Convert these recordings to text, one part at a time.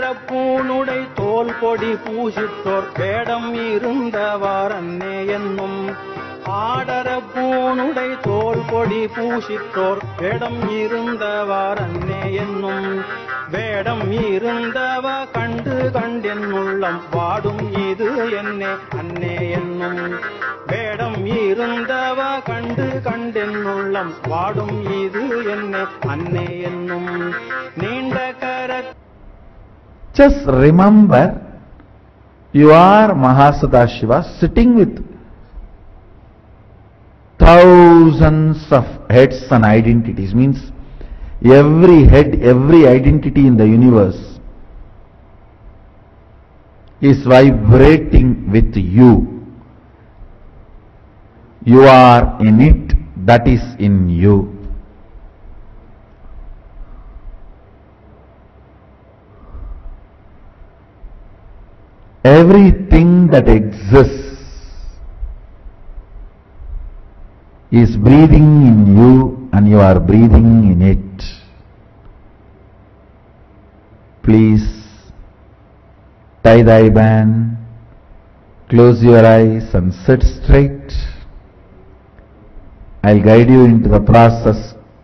ஆடரப்பூனுடை தோல் பொடி பூசித்தோர் வேடம் இருந்தவார் அன்னே என்னும் ஆடரப்பூனுடை தோல் பொடி பூசித்தோர் வேடம் இருந்தவார் அன்னே என்னும் வேடம் இருந்தவ கண்டு கண்டென்னுள்ளம் வாடும் இது என்னே அன்னே என்னும் வேடம் இருந்தவ கண்டு கண்டென்னுள்ளம் வாடும் இது என்னே அன்னே என்னும் நீண்ட கர. Just remember, you are Mahasadashiva sitting with thousands of heads and identities. Means every head, every identity in the universe is vibrating with you. You are in it, that is in you. Everything that exists is breathing in you and you are breathing in it. Please tie thy band, close your eyes and sit straight. I'll guide you into the process.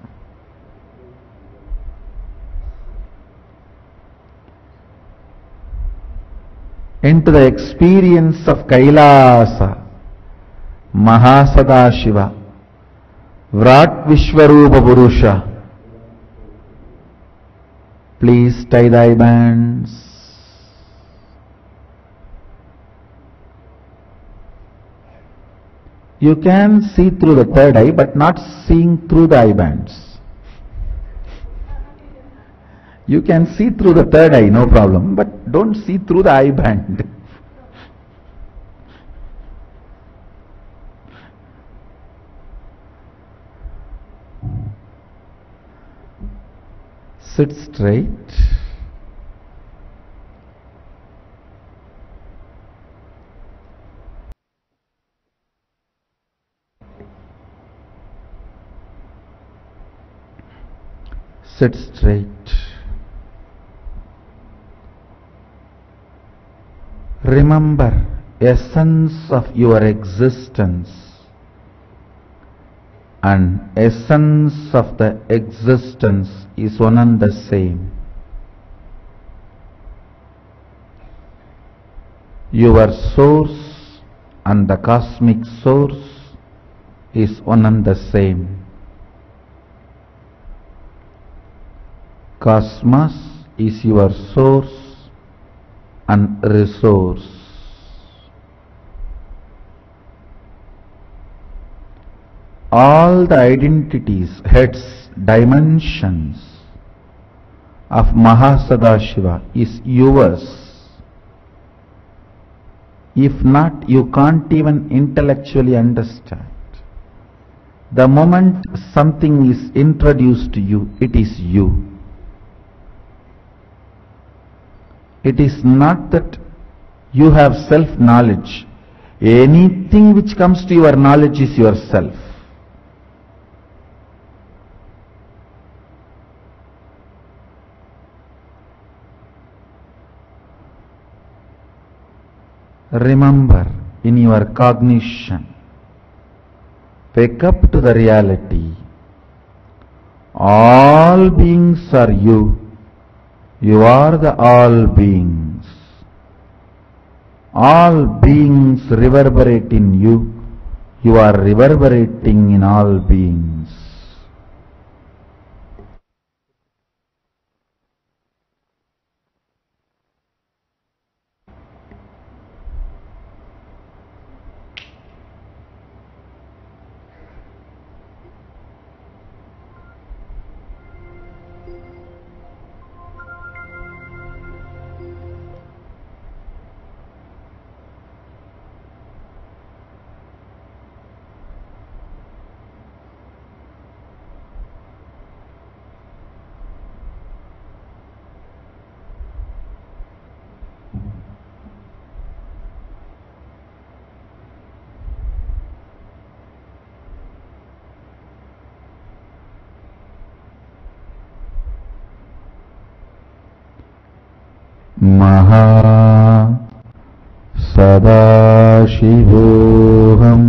Into the experience of Kailasa, Mahasadashiva, Vrat Vishwarupa Purusha. Please tie thy bands. You can see through the third eye, but not seeing through the eye bands. You can see through the third eye, no problem, but don't see through the eye band. Sit straight. Sit straight. Remember, essence of your existence and essence of the existence is one and the same. Your source and the cosmic source is one and the same. Cosmos is your source and resource. All the identities, heads, dimensions of Mahasadashiva is yours. If not, you can't even intellectually understand. The moment something is introduced to you, it is you. It is not that you have self-knowledge. Anything which comes to your knowledge is yourself. Remember, in your cognition, wake up to the reality. All beings are you. You are the all beings. All beings reverberate in you. You are reverberating in all beings. Mahasadashivoham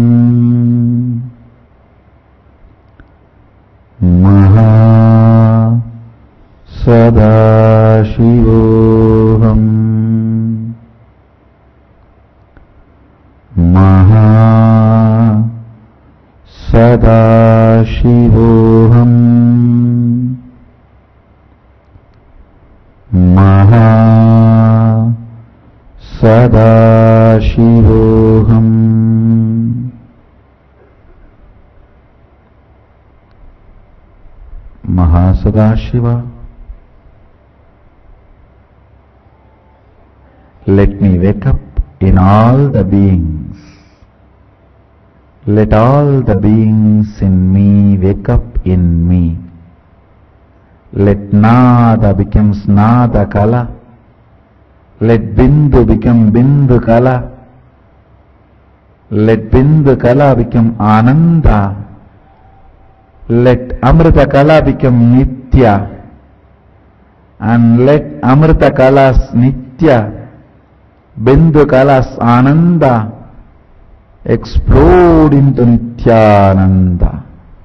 Mahasadashivoham Mahasadashivoham Mahasadashivoham. Mahasadashiva, let me wake up in all the beings. Let all the beings in me wake up in me. Let Nada becomes Nada Kala. Let Bindu become Bindu Kala. Let Bindu Kala become Ananda. Let Amrita Kala become Nitya. And let Amrita Kala's Nitya, Bindu Kala's Ananda explode into Nityananda.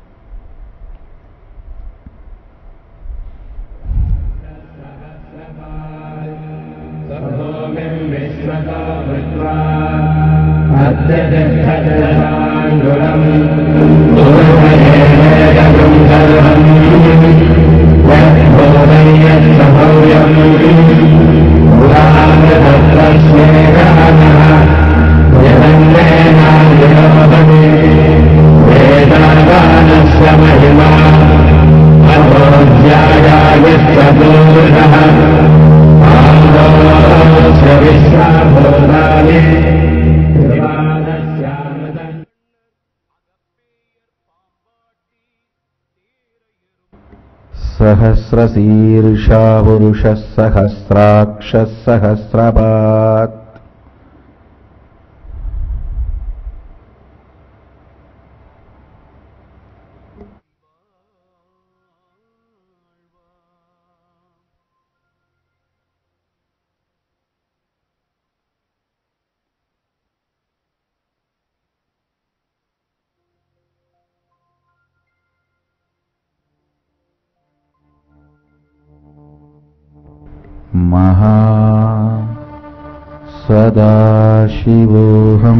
Sahasrasīrsha Purushas Sahasrakshas Sahasrapat. Mahasadashivoham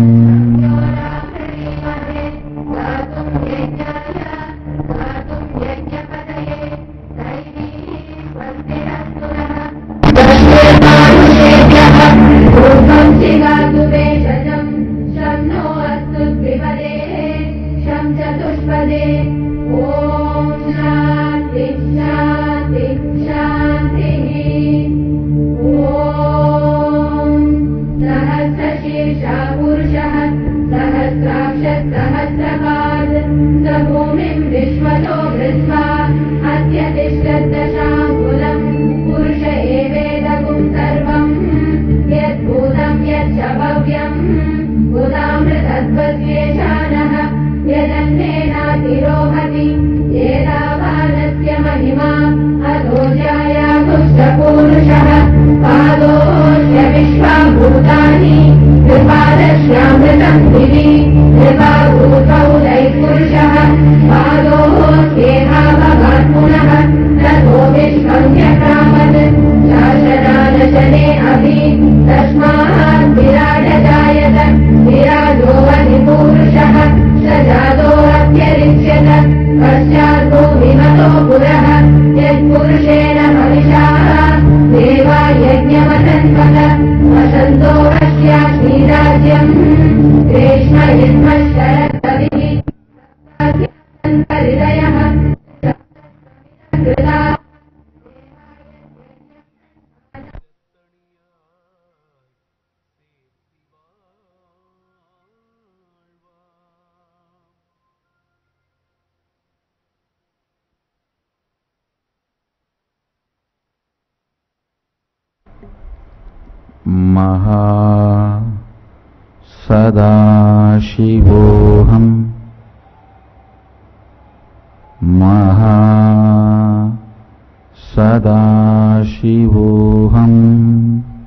Mahasadashivoham Mahasadashivoham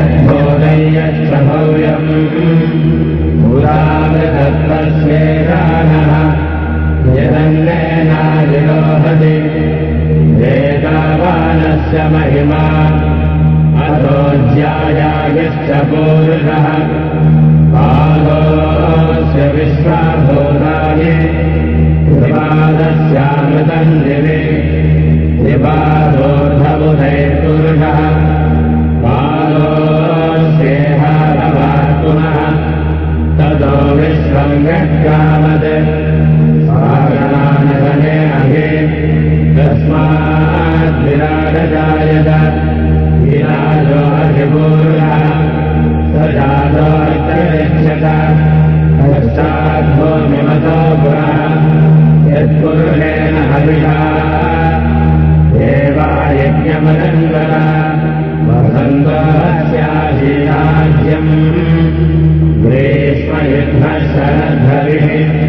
यद्बोधयश्च भव्यम् पुरावृतत्वस्येकानः यदन्नेनादिरोहति वेदावानस्य महिमा अतो ज्यायायश्च पूरुषः पादोऽस्य विश्वाभूतानि त्रिपादस्यामृतम् दिवि त्रिपादोर्धबुधैर्पुरुषः पादोऽस्येहारवात् पुनः ततो विश्वम् गत्यावत् सागरानगने अगे तस्मात् विराजजायत विराजो अधिपूर्णः स जातोऽर्थरिक्षत पश्चाद्भूमिमतो पुरः यत्पुरुषेण हविषा देवायज्ञमदङ्गल वसन्तोऽस्याशीराज्यम् ग्रीष्मयुद्धः शरद्धरिः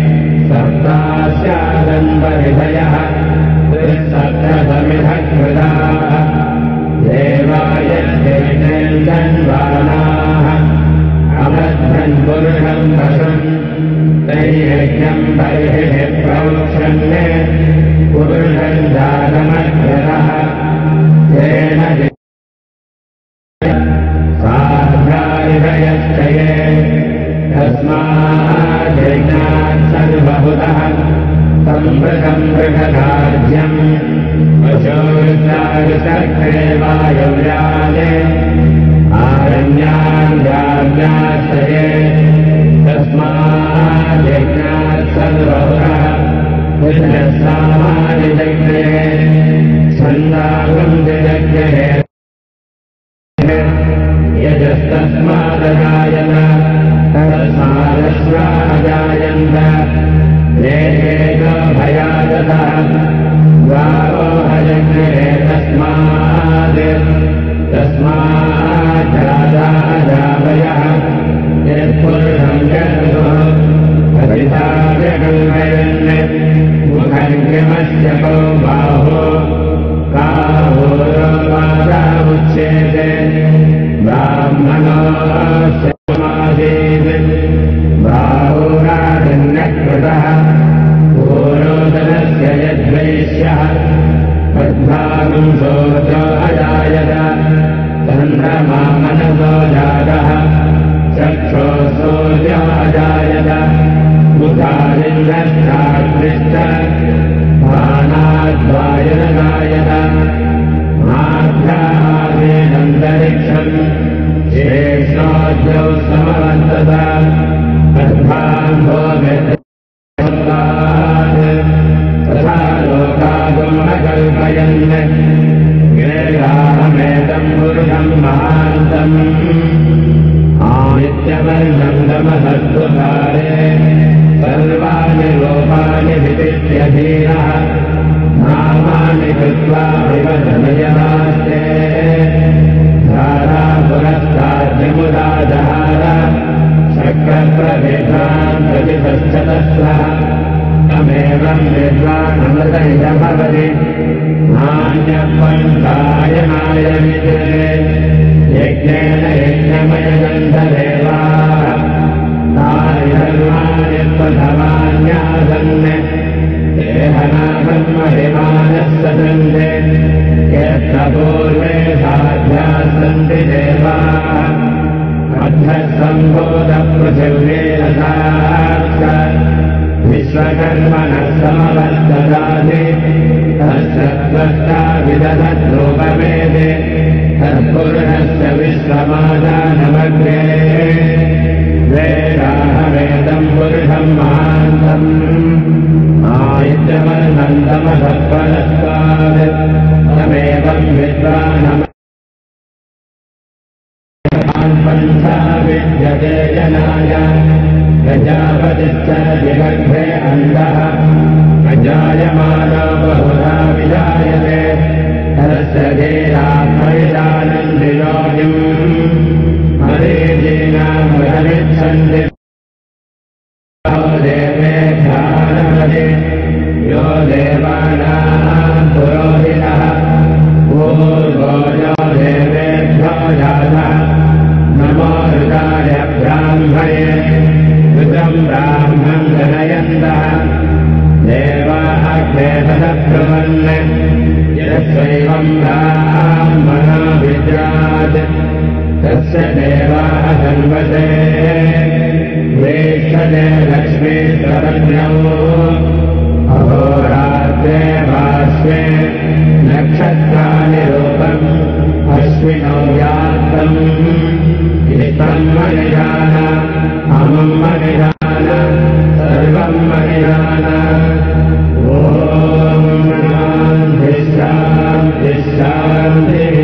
सप्तास्यादन्वहृदयः त्रिसप्तमिधः कृताः देवायज्ञेन्द्रन्वानाः अबद्धन् पुरुषम् पशुम् तैर्यज्ञम् बर्हिः प्रोक्षन् पुरुषम् जातमग्रतः तेन साध्याहृदयश्च ये तस्माद्यज्ञात् सर्वभूतः सम्पृतम् बृहदार्ज्यम् पशोरुद्राविसर्गे वायुव्याले आरण्यान्याश्रये तस्माद्यज्ञात् सर्वभूतः पुत्रस्तामादिजज्ञे छन्दागम् जज्ञे यजस्तस्मादजायत तस्मादश्वाजायन्त देहेतो भयादतः गावो भजज्ञे तस्माज्जाताजावयः यत्पुरुषम् जगतो हरिताव्यकल्पयन् मुखर्यमस्य को बाहो काहोरो वादामुच्येते ब्राह्मणोऽस्य समासीत् बाहुराजन्यकृतः पूरोदनस्य यद्वैश्यः पद्मागुंसोऽतो अजायत चन्द्रमा मनसो जातः चक्षोऽसोऽतो अजायत मुखादिन्द्रश्चात्रिश्च प्राणाद्वायुरगायत माध्यादेनन्तरिक्षम् शेषोऽद्यौ समवर्तत पद्माम्भो तथा लोकागुमकल्पयन् वेदाहमेतम् पुरुषम् महान्तम् आदित्यवर्णम् तमसस्तुकारे सर्वाणि रूपाणि विदित्यधीनः नामानि कृत्वा विवदनयनास्ते धारा पुरस्ताद्यमुदा जहार शक्रप्रभेदान् प्रतिपश्चतस्रः तमेवम् विद्वानमृतैः भवति नान्यपन्थायनाय विद्ये यज्ञेन यज्ञमयगन्धदेवाः तानि धर्माणि प्रथमान्यासन् देहनागन्महिमानः सदन्ते यत्र पूर्वे साध्याः सन्ति देवाः अद्धः सम्भूतपृथिव्येरसाश्च विश्वकर्मणः समवर्तदाति तस्य त्वष्टा विदधद्रूपमेति तत्पुरुषस्य विश्वमादानमग्रे वेदाहमेतम् पुरुषम् महान्तम् आदित्यवर्णम् तमसः परस्ता तमेवं विद्वान् पन्था विद्यते जनाय प्रजापतिश्च जगद्भे अन्धः अजायमानो बहुधा विजायते तस्य धीरात्मविदानन्दियोगिम् मरीचीनां वदमिच्छन्ति देवेभ्यानमदे यो देवानां पुरोहितः पूर्वो यो देवेभ्यो जातः नमो ऋताय ब्राह्मणे ऋतं ब्राह्मं जनयन्तः देवाः क्लेशब्रुवन् यस्यैवं ब्राह्मणो विद्यात् तस्य देवाः सर्वते वेक्षते लक्ष्मीश्वरज्ञौ अहोरात्रे भास्वे नक्षत्राणि रूपम् अश्विनौ यात्रम् इष्टम् मनिजान अमुम् मनिजान सर्वम् मनिजान ॐ शान्तिः शान्तिः शान्तिः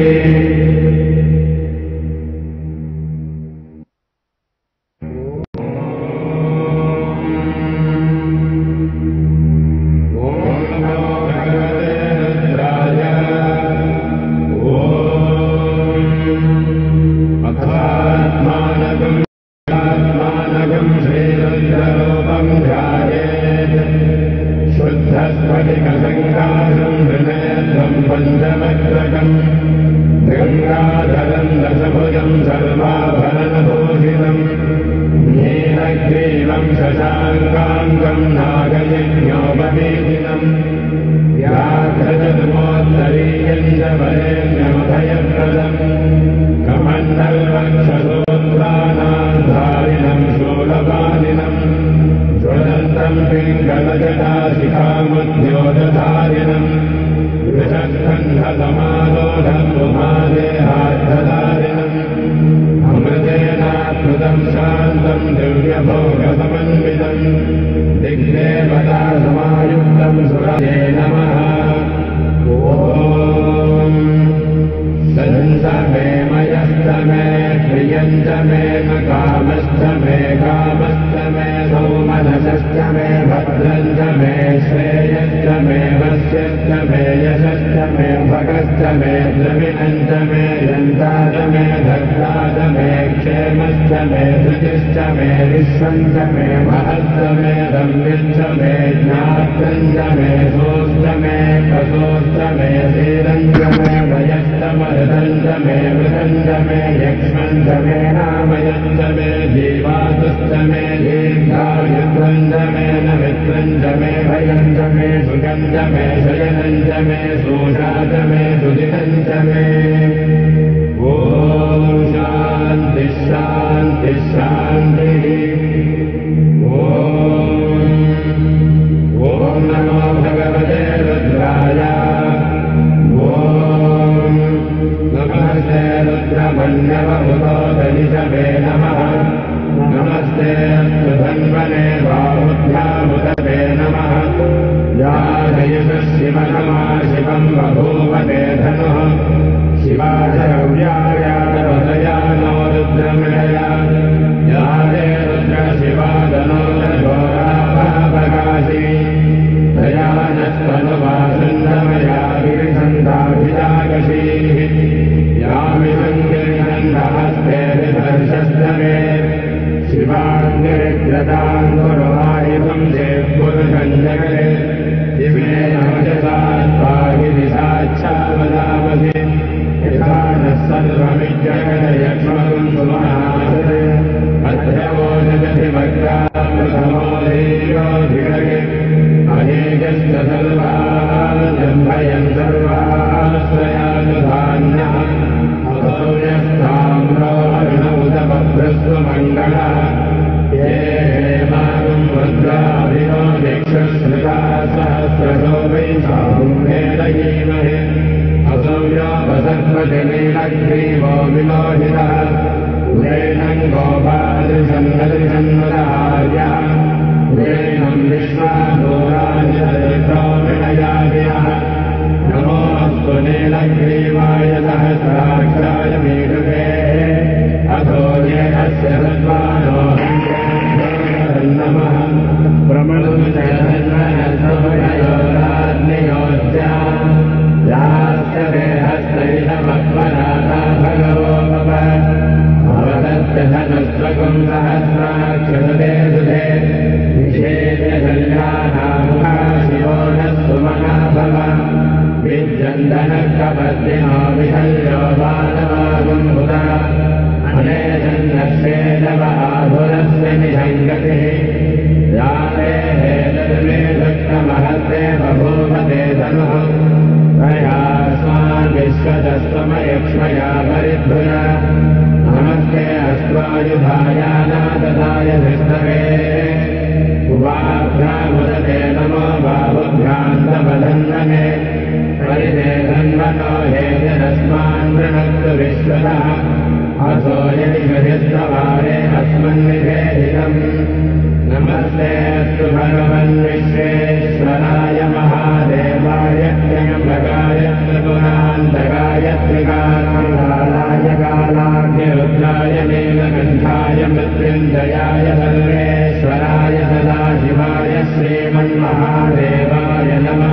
नीलग्रीवाय सहस्राक्षाय मीढुके अधोये अस्य सत्त्वानो नमः प्रमणुचन्द्रनसोमयोराग्नियोज्या यास्य हस्तैलमक्वराता भगवो भव भवतस्य धनुस्त्वकं सहस्राक्षते सुधे विशेषशल्यानामुखा शिवो नः सुमना भव विद्यन्दनकपद्मिनो विशल्यो बालवागुम्बुधा अनेजन्नस्येदव आधुरस्य निषङ्गतिः याते हेतर्मे दत्तमहस्ते बभूवते धनुः तयास्मान् विश्वतस्त्वमयक्ष्मया परिभृज नमस्ते अस्त्वायुधायानाददाय धृष्टवे उवाभ्यामुदते नमो बाहुभ्यान्तवदन्वने परिते धन्वनो हेतरस्मान् वृणक्तु विश्वतः असो यदि गतिस्तवारे अस्मन्निषेधितम् नमस्ते अस्तु भगवन् विश्वेश्वराय महादेवाय त्र्यम्बकाय त्रिपुरान्तकाय त्रिकालाय कालाग्निरुद्राय नीलकण्ठाय मृत्युञ्जयाय सर्वेश्वराय सदाशिवाय श्रीमन्महादेवाय नमः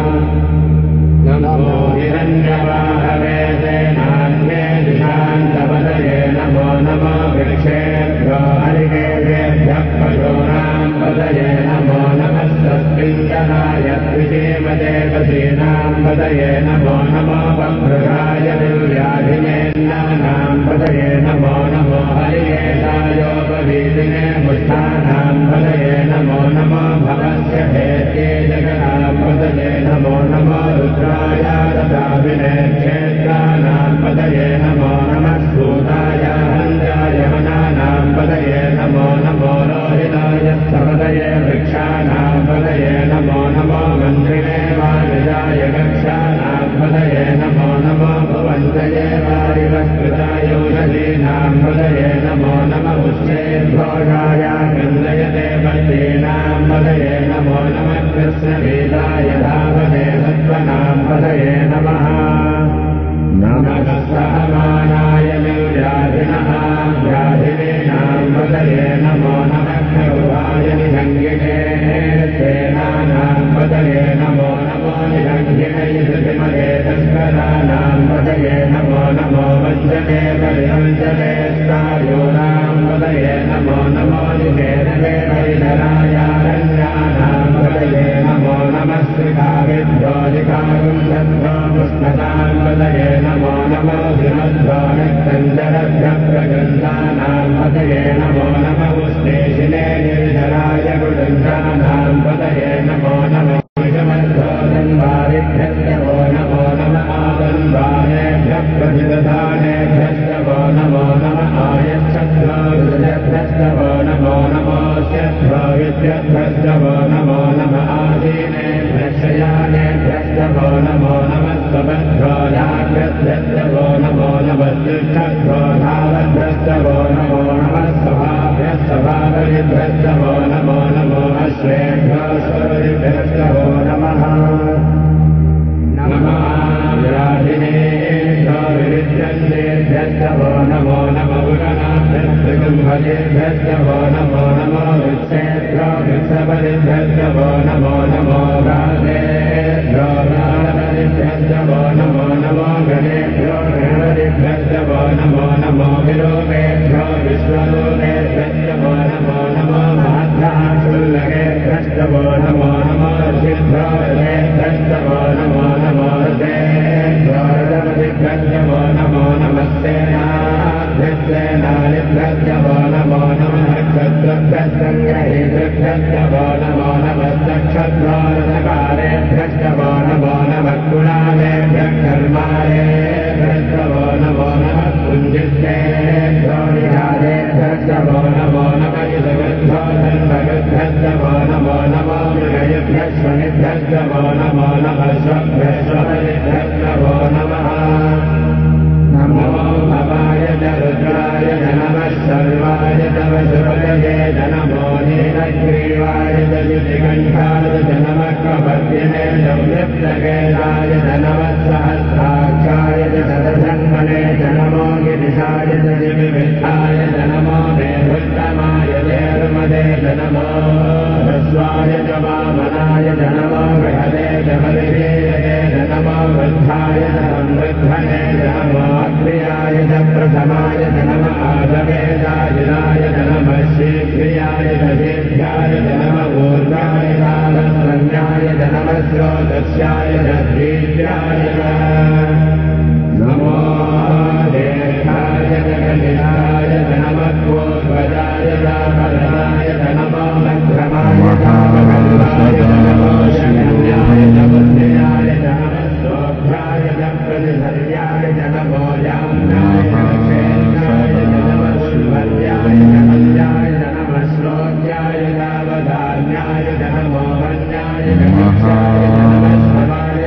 नमो हिरण्यवाहवे तेनान्ये दिशान्तपदये नमो नमो वृक्षेभ्यो हरिकेभ्यः पशूनां पदये नमो नमः सस्मिञ्जनाय द्विषेमदेवसीनां पदये नमो नमो वभृगाय दिव्याधिनेन्नानां पदये नमो नमो हरिकेशायोपवीतिने मुष्ठानां पदये नमो नमो भवस्य हेत्ये जगतां पदये नमो नमो रुद्राय ददाविने क्षेत्राणां पदये नमो नमः सूताय हन्याय वनानां पदये नमो नमो रोहिताय सपदये वृक्षाणां पदये नमो नमो मन्त्रिणे वायुजाय कक्षाणां पदये नमो नमो भुवन्तये वारिवस्कृताय औषधीनां पदये नमो नमः उच्चैर्घोषाय गन्धयते पत्नीनां पदये नमो नमः कृष्णवेदाय धावते सत्त्वनां पदये नमः नमः सहमानाय निर्व्याधिनः व्याधिनीनां पदये नमो नमः खगुहाय निषङ्गिने सेनानां पदये नमो नमो निषङ्गिनै श्रुतिमते तस्कराणां पदये नमो नमो वञ्चने परिवञ्चने स्नायूनां पदये नमो नमो निषेधवे परिधरायारण्यानां पदये नमो नमः श्रीकाविद्योदिकागुंसद्भो पुष्पतां पदये नमो नमो श्रीमद्भो नित्यञ्जरभ्यप्रगन्धानां पदये नमो नमः उष्णेशिने निर्जराय गुडन्धानां पदये नमो नमः विषमद्भो धन्वारिभ्यस्तवो नमो नमः आदन्वानेभ्यः प्रतिदधानेभ्यस्तवो नमो नमः आयच्छद्भो विजयभ्यस्तवो नमो नमो स्यद्भो विद्यभ्यस्तवो नमो नमः आसीनेभ्यश्चयानेभ्यस्तवो नमो नमः स्वभद्भो याभ्यभ्यस्तवो नमो नमः तीर्थभ्यो धावभ्यस्तवो नमो नमः सभाभ्यस्तभावरिभ्यस्तवो नमो नमो अश्वेभ्यो स्वरिभ्यस्तवो नमः नमः व्याधिनेभ्यो विविध्यन्तेभ्यस्तवो नमो नमः गुणनाभ्यस्तगुम्भजेभ्यस्तवो नमो नमो वृक्षेभ्यो वृक्षपरिभ्यस्तवो नमो नमो राधेभ्यो राधपरिभ्यस्तवो नमो नमो गणेभ्यो गणपतिभ्यस्तवो नमो नमो विरूपेभ्यो विश्वरूपेभ्यस्तवो नमो नमो महद्धाक्षुल्लकेभ्यस्तवो नमो नमो ऋषिभ्यो ऋषेभ्यस्तवो नमो नमो ऋषेभ्यो रजपतिभ्यस्तवो नमो नमस्तेनाभ्यस्तेनालिभ्यस्तवो नमो नमः क्षत्रभ्यस्तङ्गहेतृभ्यस्तवो नमो नमः नक्षत्रोरथकारेभ्यस्तवो नमो नमः कुणालेभ्यः कर्मालेभ्यस्तवो नमो नमः कुञ्जिष्टेभ्यो निरालेभ्यस्तवो नमो नमः युधगद्भ्यो धन्वगद्भ्यस्तवो नमो नमो मृगयभ्यश्वनिभ्यस्तवो नमो नमः स्वभ्यश्वपरिभ्यस्तवो नमः नमो भवाय च रुद्राय च नमः सर्वाय तव सुपदये च नमो नीलग्रीवाय च युतिकण्ठाय च नमः कपर्दिने च व्यक्तकेलाय च नमः सहस्राय जिविविद्धाय नमो मेरुत्तमाय देर्मदे नमो ह्रस्वाय च वामनाय नमो बृहदे च बलिवेदे नमो वृद्धाय च संवृद्धने नमो अग्र्याय च प्रथमाय नमो आदवेदायनाय नमः शीघ्रियाय च शीघ्राय नमः ऊर्ध्वाय कालसंज्ञाय नमः स्रोतस्याय च वीर्याय नमो देशाय जगनिलाय नमः पूर्वजाय रामनाय नमो मध्यमाय रामकल्पाय नमो शरण्याय बुद्धियाय नमः शोभ्याय प्रतिधर्याय नमो याम्नाय क्षेत्राय नमः सुवर्याय नमस्याय नमः श्लोक्याय नावधान्याय नमो वन्याय नमस्याय नमः समाय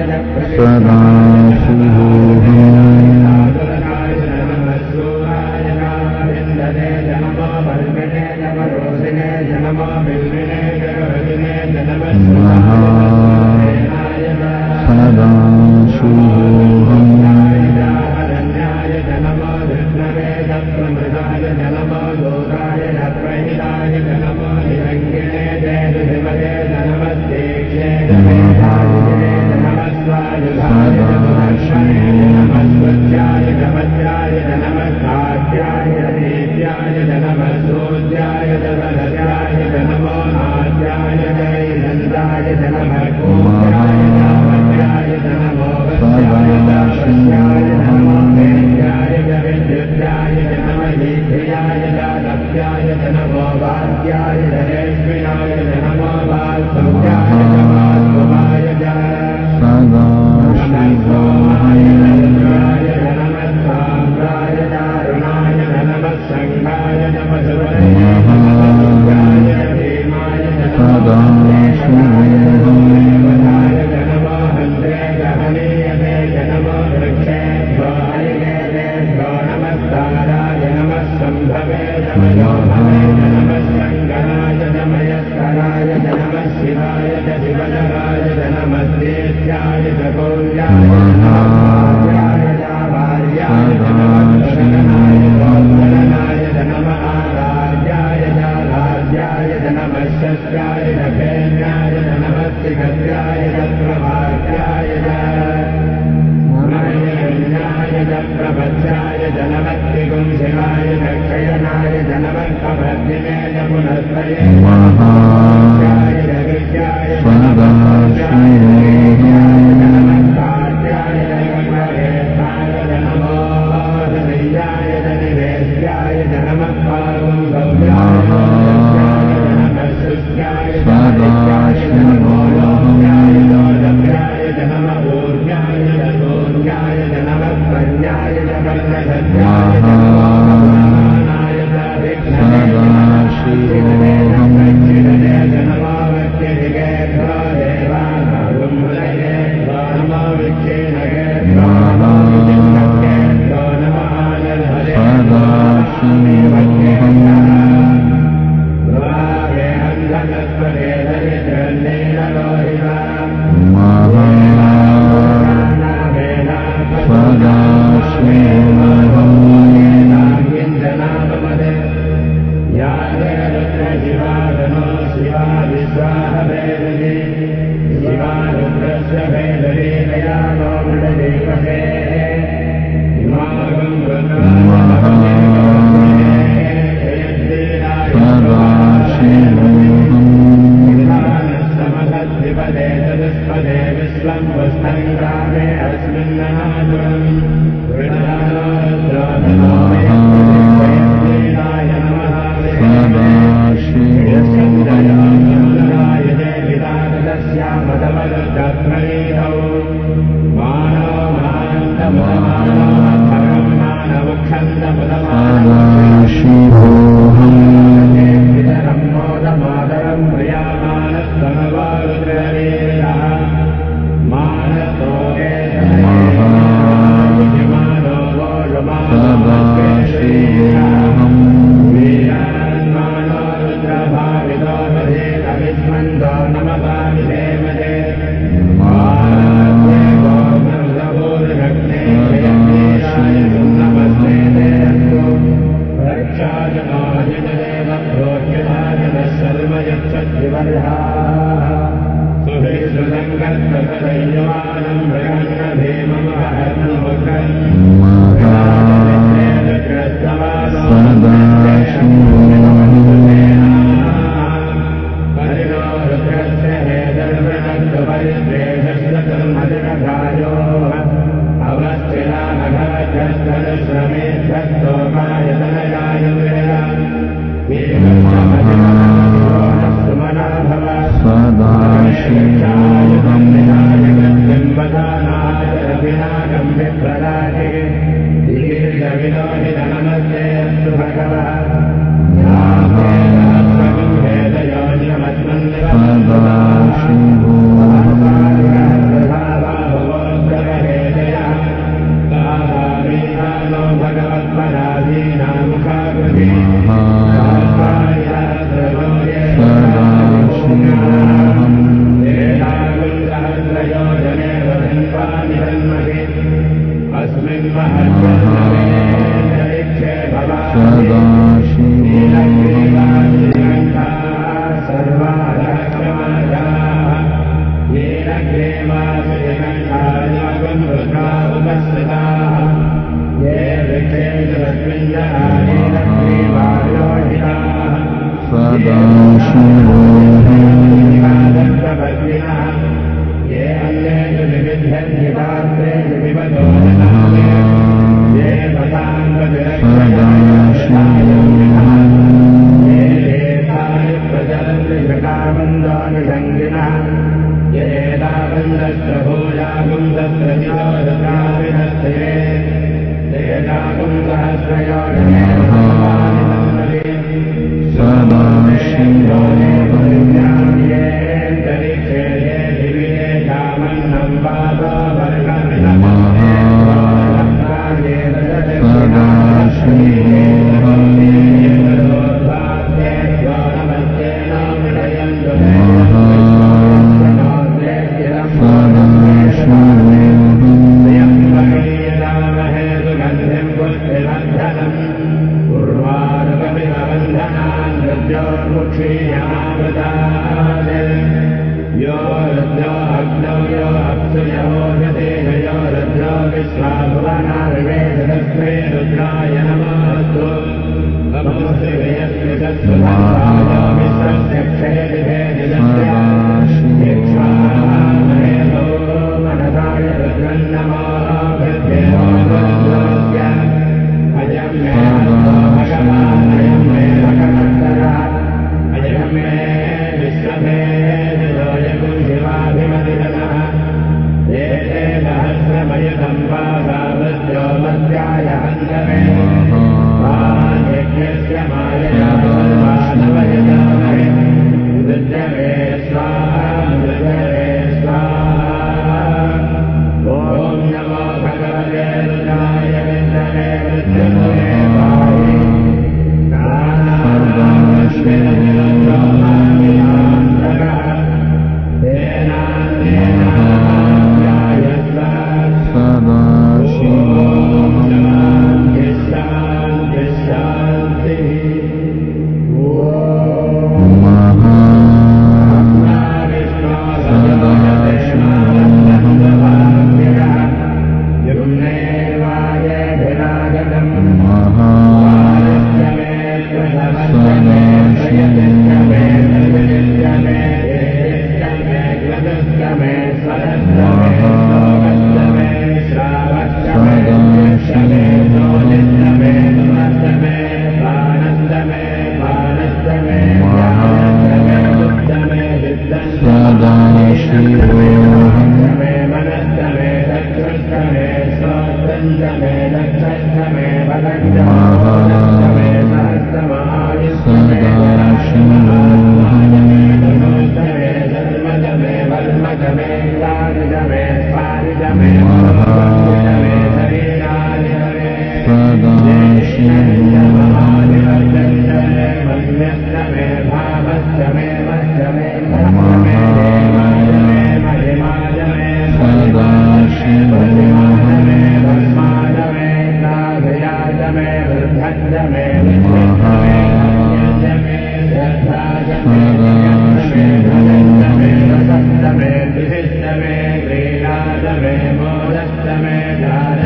Mahasannidhanam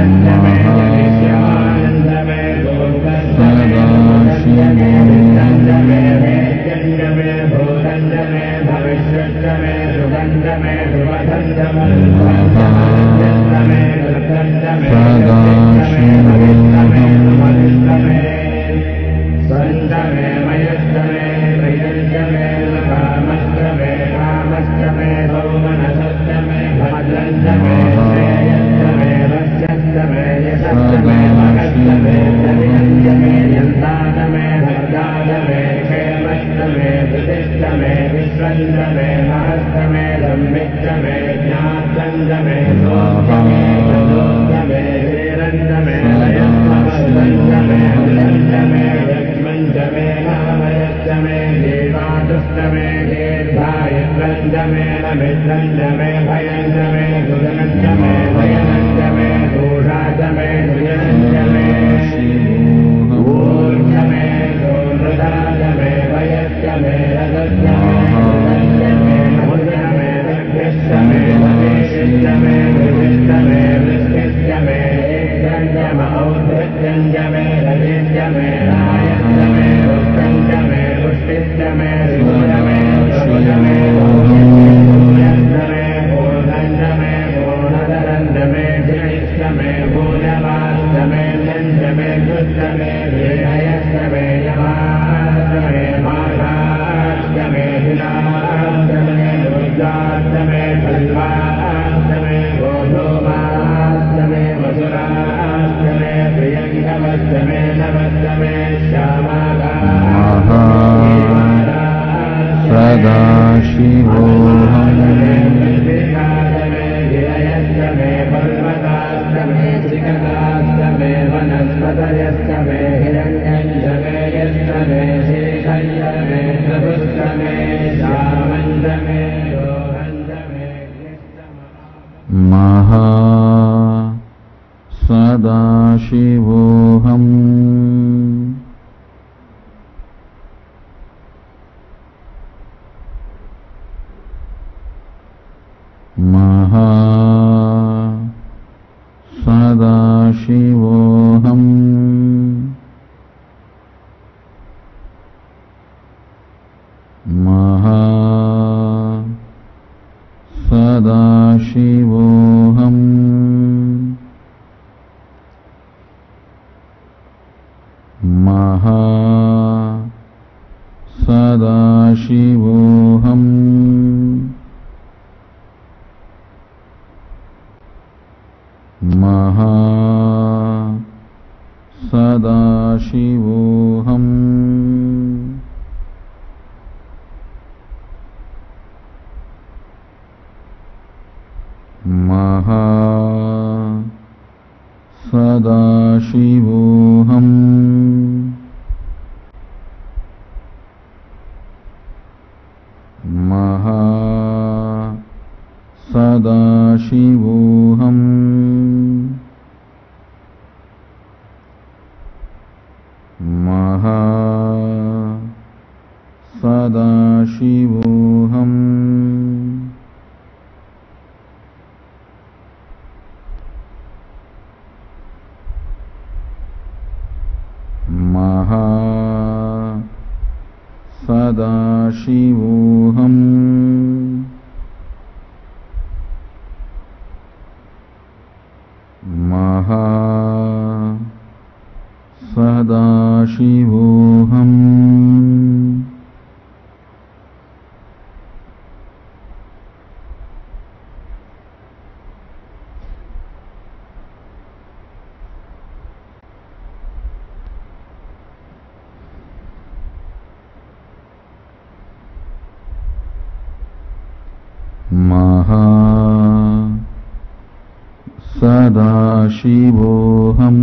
Mahasadaशिवोऽहम्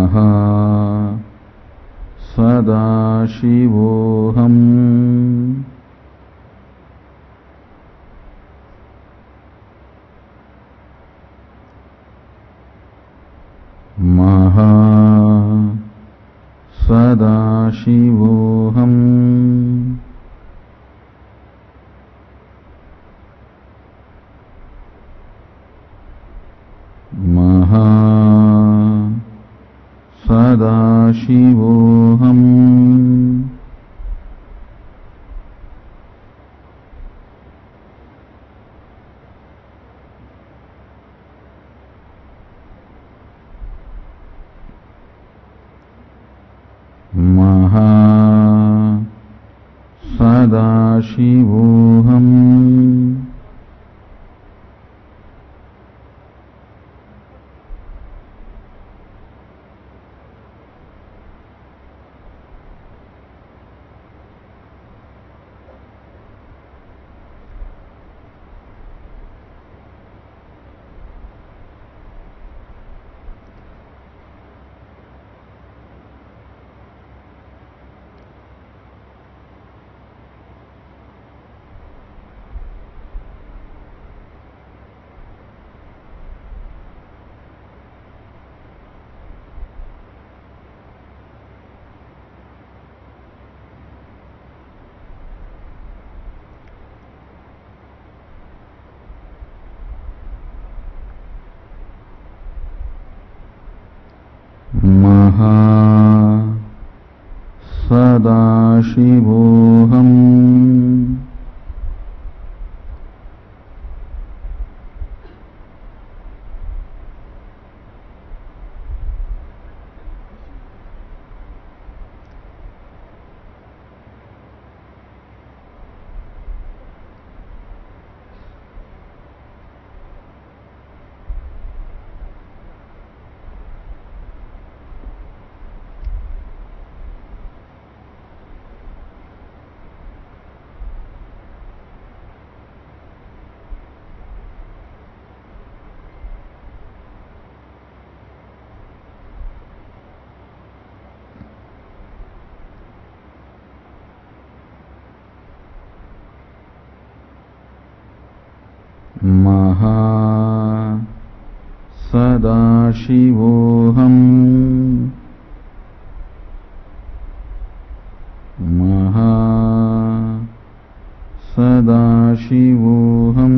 Mahasadashivoham. Mahasadashivoham. Mahasadashivoham. Mahasadashivoham. Mahasadashivoham. Mahasadashivoham. Mahasadashivoham.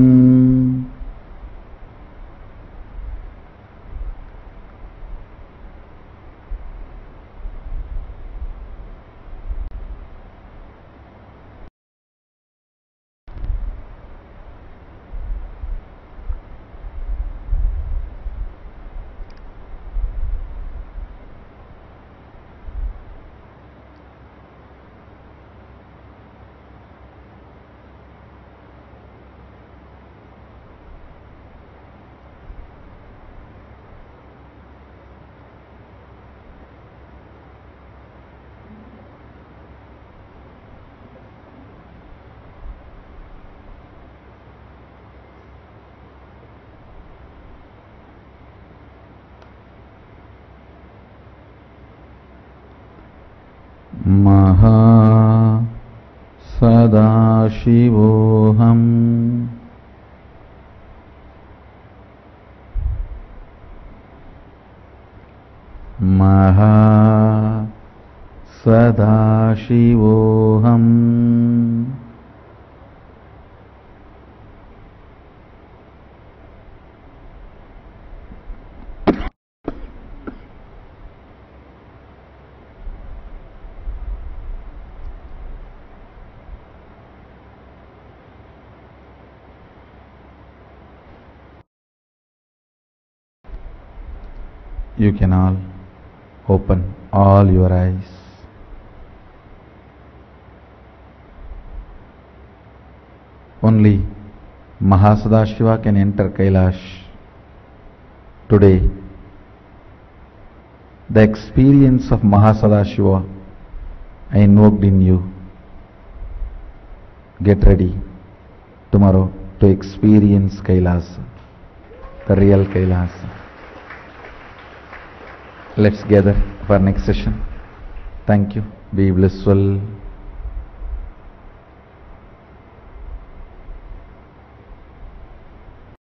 Mahasadashivoham. Mahasadashivoham. You can all open all your eyes. Only Mahasadashiva can enter Kailash. Today, the experience of Mahasadashiva I invoked in you. Get ready tomorrow to experience Kailasa, the real Kailasa. Let's gather for next session. Thank you. Be blissful.